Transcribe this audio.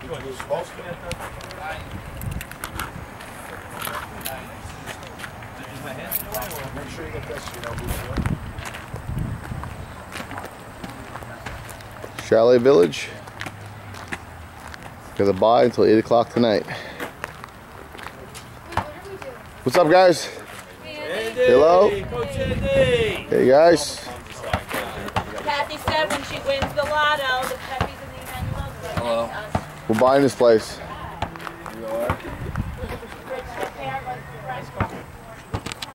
You're supposed to. Make sure you get this, you know who's doing. Chalet Village. Gonna buy until 8 o'clock tonight. What's up, guys? Andy. Hello. Coach Andy. Hey, guys. Kathy said when she wins the lotto, the Peppies and the Emmanuel. We're buying this place.